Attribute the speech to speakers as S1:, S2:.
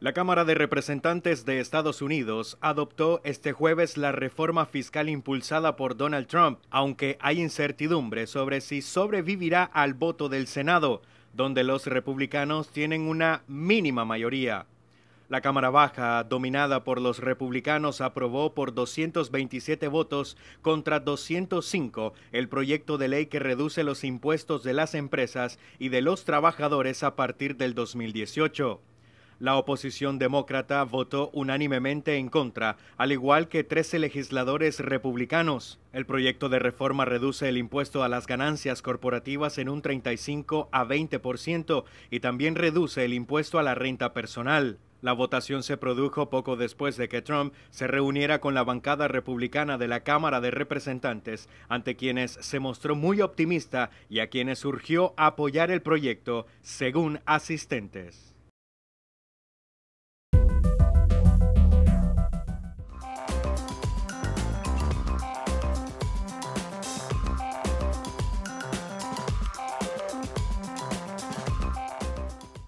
S1: La Cámara de Representantes de Estados Unidos adoptó este jueves la reforma fiscal impulsada por Donald Trump, aunque hay incertidumbre sobre si sobrevivirá al voto del Senado, donde los republicanos tienen una mínima mayoría. La Cámara Baja, dominada por los republicanos, aprobó por 227 votos contra 205 el proyecto de ley que reduce los impuestos de las empresas y de los trabajadores a partir del 2018. La oposición demócrata votó unánimemente en contra, al igual que 13 legisladores republicanos. El proyecto de reforma reduce el impuesto a las ganancias corporativas en un 35 a 20% y también reduce el impuesto a la renta personal. La votación se produjo poco después de que Trump se reuniera con la bancada republicana de la Cámara de Representantes, ante quienes se mostró muy optimista y a quienes urgió apoyar el proyecto, según asistentes.